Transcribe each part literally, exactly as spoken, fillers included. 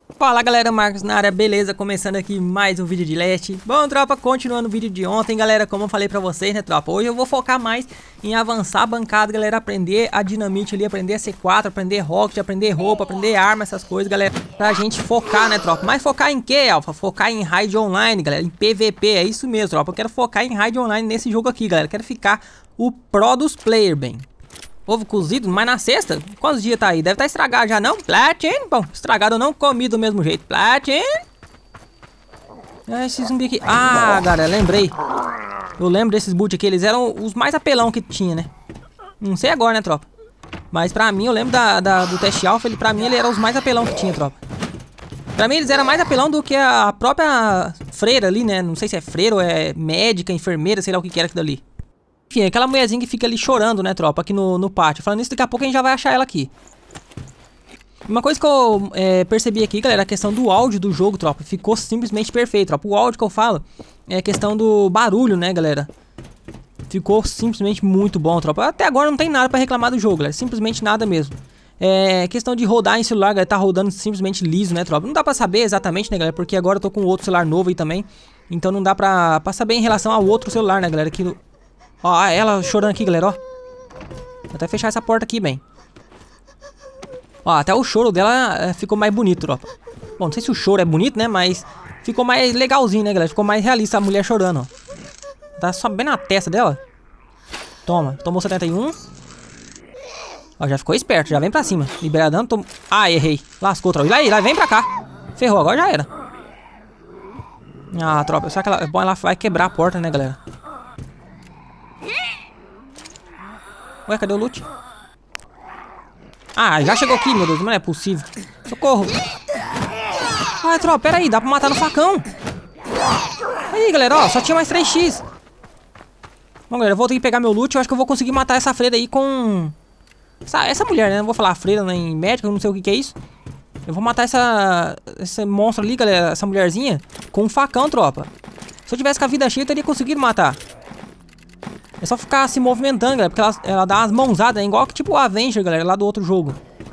Fala galera, Marcos na área, beleza? Começando aqui mais um vídeo de Last. Bom, tropa, continuando o vídeo de ontem, galera, como eu falei pra vocês, né, tropa? Hoje eu vou focar mais em avançar a bancada, galera, aprender a dinamite ali, aprender a C quatro, aprender rocket, aprender roupa, aprender arma, essas coisas, galera, pra gente focar, né, tropa? Mas focar em quê, Alfa? Focar em raid online, galera, em P V P, é isso mesmo, tropa. Eu quero focar em raid online nesse jogo aqui, galera, eu quero ficar o pro dos players, bem. Ovo cozido, mas na sexta? Quantos dias tá aí? Deve estar tá estragado já, não? Platin? Bom, estragado eu não comi do mesmo jeito. Platin? É, esse zumbi aqui. Ah, galera, lembrei. Eu lembro desses boot aqui. Eles eram os mais apelão que tinha, né? Não sei agora, né, tropa? Mas pra mim, eu lembro da, da, do teste alfa. Ele, pra mim, ele era os mais apelão que tinha, tropa. Pra mim, eles eram mais apelão do que a própria freira ali, né? Não sei se é freira ou é médica, enfermeira, sei lá o que que era aquilo ali. Enfim, aquela mulherzinha que fica ali chorando, né, tropa, aqui no, no pátio. Falando isso, daqui a pouco a gente já vai achar ela aqui. Uma coisa que eu é, percebi aqui, galera, a questão do áudio do jogo, tropa, ficou simplesmente perfeito, tropa. O áudio que eu falo é a questão do barulho, né, galera. Ficou simplesmente muito bom, tropa. Até agora não tem nada pra reclamar do jogo, galera, simplesmente nada mesmo. É, questão de rodar em celular, galera, tá rodando simplesmente liso, né, tropa. Não dá pra saber exatamente, né, galera, porque agora eu tô com outro celular novo aí também. Então não dá pra, pra saber em relação ao outro celular, né, galera, que... Ó, ela chorando aqui, galera, ó. Vou até fechar essa porta aqui, bem. Ó, até o choro dela é, ficou mais bonito, tropa. Bom, não sei se o choro é bonito, né, mas ficou mais legalzinho, né, galera. Ficou mais realista a mulher chorando, ó. Tá só bem na testa dela. Toma, tomou setenta e um. Ó, já ficou esperto, já vem pra cima. Libera dano, tom... Ah, errei. Lascou, tropa. E lá, lá, vem pra cá. Ferrou, agora já era. Ah, tropa, será que ela... Bom, ela vai quebrar a porta, né, galera. Ué, cadê o loot? Ah, já chegou aqui, meu Deus, mas não é possível. Socorro. Ai, tropa, pera aí, dá pra matar no facão. Aí, galera, ó, só tinha mais três x. Bom, galera, eu vou ter que pegar meu loot. Eu acho que eu vou conseguir matar essa freira aí com... Essa, essa mulher, né? Não vou falar freira nem médica, não sei o que que é isso. Eu vou matar essa... Esse monstro ali, galera, essa mulherzinha, com um facão, tropa. Se eu tivesse com a vida cheia, eu teria conseguido matar. É só ficar se movimentando, galera, porque ela, ela dá umas mãozadas, é igual que tipo o Avenger, galera, lá do outro jogo.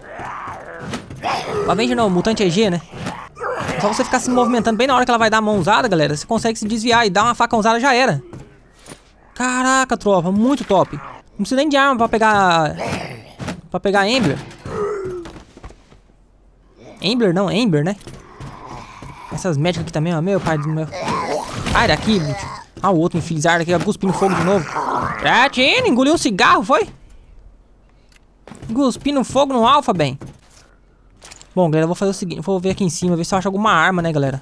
O Avenger não, o Mutante E G, né? É só você ficar se movimentando bem na hora que ela vai dar a mãozada, galera, você consegue se desviar e dar uma facãozada, já era. Caraca, tropa, muito top. Não precisa nem de arma pra pegar... Pra pegar Ember. Ember não, Ember, né? Essas médicas aqui também, ó, meu pai do meu... Sai daqui, bicho. Ah, o outro infilizar aqui, cuspindo fogo de novo. Pratinho, engoliu um cigarro, foi? Cuspindo fogo no alfa, bem. Bom, galera, eu vou fazer o seguinte. Vou ver aqui em cima, ver se eu acho alguma arma, né, galera.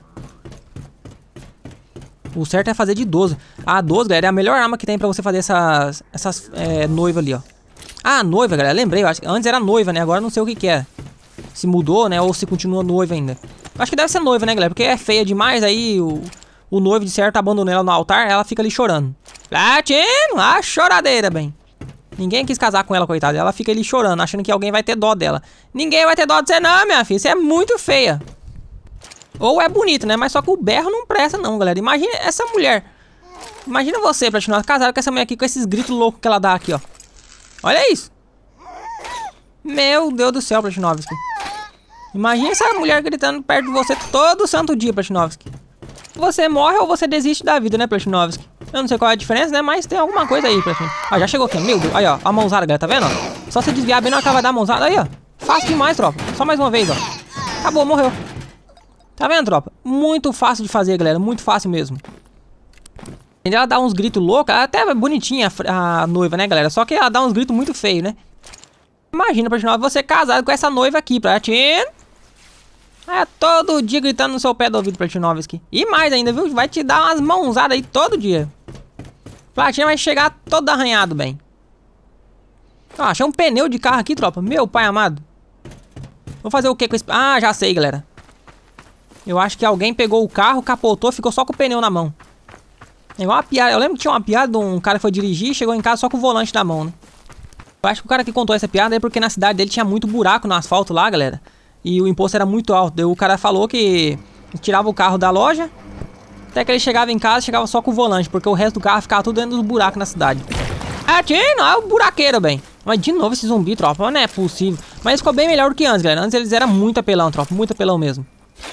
O certo é fazer de doze. A doze, galera, é a melhor arma que tem pra você fazer essas... Essas é, noivas ali, ó. Ah, noiva, galera, lembrei. Eu acho que antes era noiva, né, agora eu não sei o que que é. Se mudou, né, ou se continua noiva ainda. Eu acho que deve ser noiva, né, galera, porque é feia demais, aí o... O noivo de certo abandonou ela no altar, ela fica ali chorando. Platino, a choradeira, bem. Ninguém quis casar com ela, coitada. Ela fica ali chorando, achando que alguém vai ter dó dela. Ninguém vai ter dó de você não, minha filha. Você é muito feia. Ou é bonita, né? Mas só que o berro não presta não, galera. Imagina essa mulher. Imagina você, Platino, casado com essa mulher aqui, com esses gritos loucos que ela dá aqui, ó. Olha isso. Meu Deus do céu, Platinovski. Imagina essa mulher gritando perto de você todo santo dia, Platinovski. Você morre ou você desiste da vida, né, Platinovski? Eu não sei qual é a diferença, né, mas tem alguma coisa aí, Platinovski. Ah, já chegou aqui, meu Deus. Aí, ó, a mãozada, galera, tá vendo? Ó? Só se desviar bem na hora que ela vai dar a mãozada. Aí, ó. Fácil demais, tropa. Só mais uma vez, ó. Acabou, morreu. Tá vendo, tropa? Muito fácil de fazer, galera. Muito fácil mesmo. Ela dá uns gritos loucos. Até é bonitinha a, a noiva, né, galera? Só que ela dá uns gritos muito feios, né? Imagina, Platinovski, você casado com essa noiva aqui, Platino. É todo dia gritando no seu pé do ouvido, Platinovski. E mais ainda, viu? Vai te dar umas mãozadas aí todo dia. Platina vai chegar todo arranhado, bem. Ó, achei um pneu de carro aqui, tropa. Meu pai amado. Vou fazer o que com esse... Ah, já sei, galera. Eu acho que alguém pegou o carro, capotou, ficou só com o pneu na mão. É igual uma piada. Eu lembro que tinha uma piada de um cara que foi dirigir e chegou em casa só com o volante na mão, né? Eu acho que o cara que contou essa piada é porque na cidade dele tinha muito buraco no asfalto lá, galera. E o imposto era muito alto. Daí o cara falou que tirava o carro da loja, até que ele chegava em casa, chegava só com o volante, porque o resto do carro ficava tudo dentro dos buracos na cidade. É, tinha, não, é o buraqueiro, bem. Mas de novo esse zumbi, tropa, não é possível. Mas ficou bem melhor do que antes, galera. Antes eles eram muito apelão, tropa, muito apelão mesmo.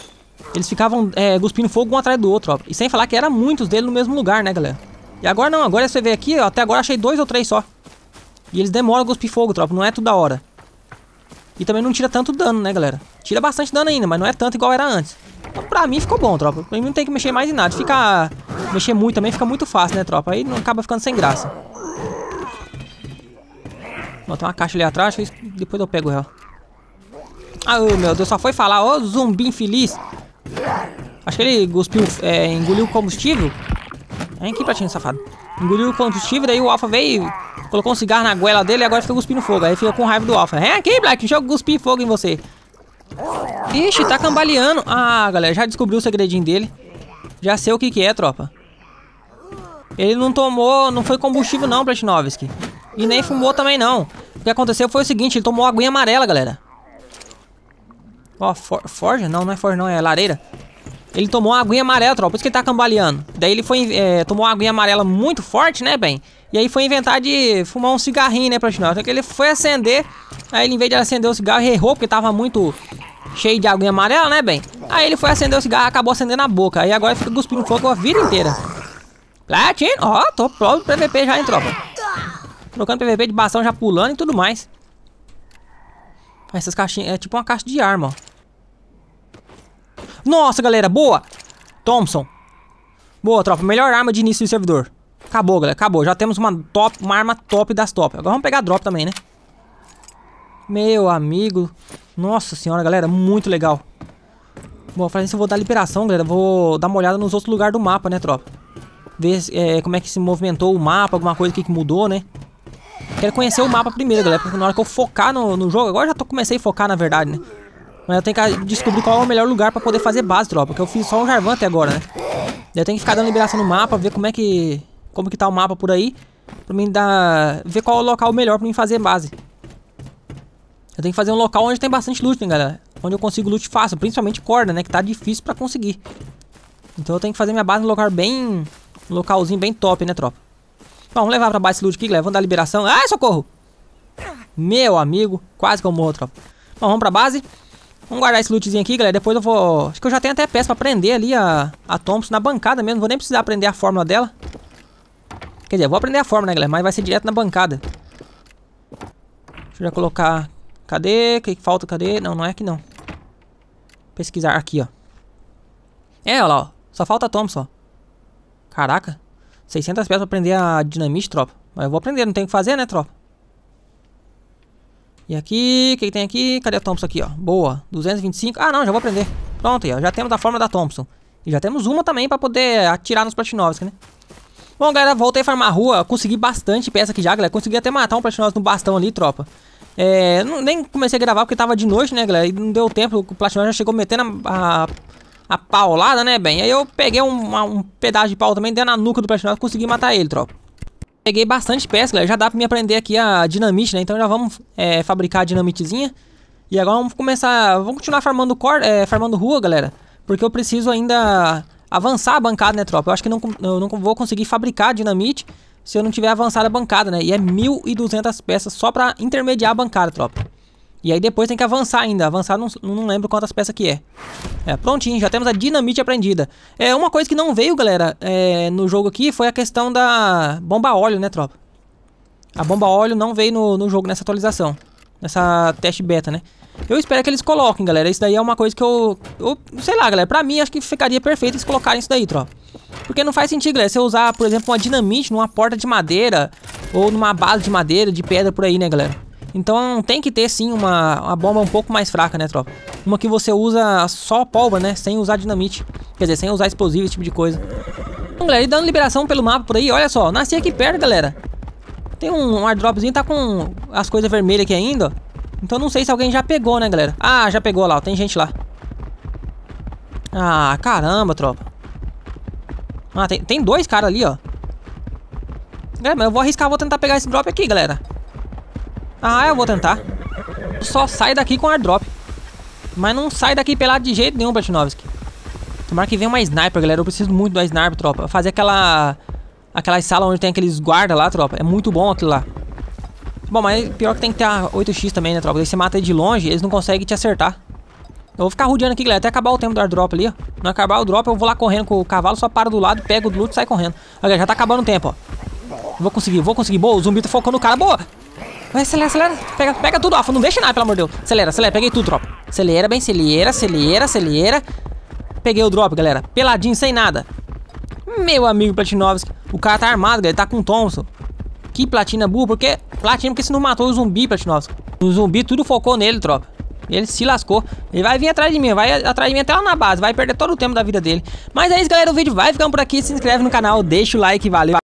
eles ficavam é, cuspindo fogo um atrás do outro, ó. E sem falar que era muitos deles no mesmo lugar, né, galera? E agora não, agora você vê aqui, ó, até agora achei dois ou três só. E eles demoram a cuspir fogo, tropa, não é tudo da hora. E também não tira tanto dano, né, galera? Tira bastante dano ainda, mas não é tanto igual era antes. Então pra mim ficou bom, tropa. Pra mim não tem que mexer mais em nada. Fica... Mexer muito também fica muito fácil, né, tropa? Aí não acaba ficando sem graça. Ó, tem uma caixa ali atrás, depois eu pego ela. Ah, oh, meu Deus, só foi falar, ó, oh, zumbi infeliz. Acho que ele cuspiu, é, engoliu o combustível. Vem aqui, pratinho safado. Engoliu o combustível, daí o Alpha veio, colocou um cigarro na goela dele e agora fica cuspindo fogo. Aí fica com raiva do Alpha. Vem aqui, Black, deixa eu cuspir fogo em você. Ixi, tá cambaleando. Ah, galera, já descobriu o segredinho dele. Já sei o que que é, tropa. Ele não tomou, não foi combustível não, Platinovski. E nem fumou também não. O que aconteceu foi o seguinte, ele tomou aguinha amarela, galera. Ó, for, forja? Não, não é forja não, é lareira. Ele tomou uma aguinha amarela, tropa, por isso que ele tá cambaleando. Daí ele foi, é, tomou uma aguinha amarela muito forte, né, bem? E aí foi inventar de fumar um cigarrinho, né, Platinovski. Então que ele foi acender, aí ele, em vez de acender o cigarro, errou, porque tava muito cheio de aguinha amarela, né, bem? Aí ele foi acender o cigarro e acabou acendendo a boca. Aí agora fica cuspindo fogo a vida inteira. Platino, ó, tô pronto pro P V P já, hein, tropa. Trocando P V P de bastão, já pulando e tudo mais. Essas caixinhas, é tipo uma caixa de arma, ó. Nossa, galera, boa! Thompson. Boa, tropa, melhor arma de início do servidor. Acabou, galera, acabou. Já temos uma top, uma arma top das top. Agora vamos pegar drop também, né? Meu amigo. Nossa senhora, galera, muito legal. Bom, falando isso, eu vou dar liberação, galera. Vou dar uma olhada nos outros lugares do mapa, né, tropa? Ver é, como é que se movimentou o mapa, alguma coisa que, que mudou, né? Quero conhecer o mapa primeiro, galera, porque na hora que eu focar no, no jogo, agora já tô, comecei a focar, na verdade, né? Mas eu tenho que descobrir qual é o melhor lugar pra poder fazer base, tropa, porque eu fiz só um Jarvan até agora, né? Eu tenho que ficar dando liberação no mapa, ver como é que... Como que tá o mapa por aí, pra mim dar... Ver qual é o local melhor pra mim fazer base. Eu tenho que fazer um local onde tem bastante loot, né, galera? Onde eu consigo loot fácil, principalmente corda, né, que tá difícil pra conseguir. Então eu tenho que fazer minha base num lugar bem... Um localzinho bem top, né, tropa? Bom, vamos levar pra base esse loot aqui, galera. Vamos dar liberação. Ai, socorro! Meu amigo, quase que eu morro, tropa. Bom, vamos pra base. Vamos guardar esse lootzinho aqui, galera. Depois eu vou... Acho que eu já tenho até peça pra prender ali a, a Thompson na bancada mesmo. Não vou nem precisar aprender a fórmula dela. Quer dizer, eu vou aprender a fórmula, né, galera? Mas vai ser direto na bancada. Deixa eu já colocar... Cadê? O que falta? Cadê? Não, não é aqui não. Pesquisar aqui, ó. É, olha lá, ó. Só falta a Thompson, ó. Caraca. seiscentas peças pra aprender a dinamite, tropa. Mas eu vou aprender, não tem o que fazer, né, tropa? E aqui, o que, que tem aqui? Cadê a Thompson aqui, ó? Boa. duzentos e vinte e cinco. Ah, não, já vou aprender. Pronto aí, ó. Já temos a fórmula da Thompson. E já temos uma também pra poder atirar nos Platinovski, né? Bom, galera, voltei a farmar a rua. Consegui bastante peça aqui já, galera. Consegui até matar um Platinovski no bastão ali, tropa. É, não, nem comecei a gravar porque tava de noite, né, galera? E não deu tempo. O Platinovski já chegou metendo a... a A paulada, né, bem? Aí eu peguei um, um pedaço de pau também, dei na nuca do Platinovski e consegui matar ele, tropa. Peguei bastante peça, galera. Já dá pra me aprender aqui a dinamite, né? Então já vamos é, fabricar a dinamitezinha. E agora vamos começar... Vamos continuar farmando, cor, é, farmando rua, galera. Porque eu preciso ainda avançar a bancada, né, tropa? Eu acho que não, eu não vou conseguir fabricar dinamite se eu não tiver avançado a bancada, né? E é mil e duzentas peças só pra intermediar a bancada, tropa. E aí depois tem que avançar ainda. Avançar não, não lembro quantas peças que é. É, prontinho, já temos a dinamite aprendida. É, uma coisa que não veio, galera, é, no jogo aqui foi a questão da bomba óleo, né, tropa? A bomba óleo não veio no, no jogo nessa atualização. Nessa teste beta, né? Eu espero que eles coloquem, galera. Isso daí é uma coisa que eu... eu sei lá, galera. Pra mim, acho que ficaria perfeito eles colocarem isso daí, tropa. Porque não faz sentido, galera, você usar, por exemplo, uma dinamite numa porta de madeira ou numa base de madeira, de pedra por aí, né, galera? Então tem que ter sim uma, uma bomba um pouco mais fraca, né, tropa? Uma que você usa só pólvora, né? Sem usar dinamite. Quer dizer, sem usar explosivo, esse tipo de coisa. Então, galera, e dando liberação pelo mapa por aí, olha só. Nasci aqui perto, galera. Tem um, um airdropzinho, tá com as coisas vermelhas aqui ainda, ó. Então não sei se alguém já pegou, né, galera? Ah, já pegou lá, ó. Tem gente lá. Ah, caramba, tropa. Ah, tem, tem dois caras ali, ó. É, mas eu vou arriscar, vou tentar pegar esse drop aqui, galera. Ah, eu vou tentar. Só sai daqui com airdrop. Mas não sai daqui pelado de jeito nenhum, Platinovski. Tomara que venha uma sniper, galera. Eu preciso muito da sniper, tropa. Fazer aquela... Aquela sala onde tem aqueles guardas lá, tropa. É muito bom aquilo lá. Bom, mas pior que tem que ter a oito x também, né, tropa? Daí você mata ele de longe, eles não conseguem te acertar. Eu vou ficar rodeando aqui, galera, até acabar o tempo do airdrop ali, ó. Não acabar o drop, eu vou lá correndo com o cavalo, só paro do lado, pego o loot e sai correndo. Olha, já tá acabando o tempo, ó. Vou conseguir, vou conseguir. Boa, o zumbi tá focando no cara, boa. Vai, acelera, acelera. Pega, pega tudo, Alpha, não deixa nada, pelo amor de Deus. Acelera, acelera, peguei tudo, tropa. Acelera, bem, acelera, acelera, acelera. Peguei o drop, galera, peladinho, sem nada. Meu amigo Platinovski, o cara tá armado, galera, ele tá com um Thompson. Que platina burro, porque... Platina porque você não matou o zumbi, Platinovski. O zumbi tudo focou nele, tropa. Ele se lascou. Ele vai vir atrás de mim, vai atrás de mim até lá na base. Vai perder todo o tempo da vida dele. Mas é isso, galera, o vídeo vai ficando por aqui. Se inscreve no canal, deixa o like, valeu.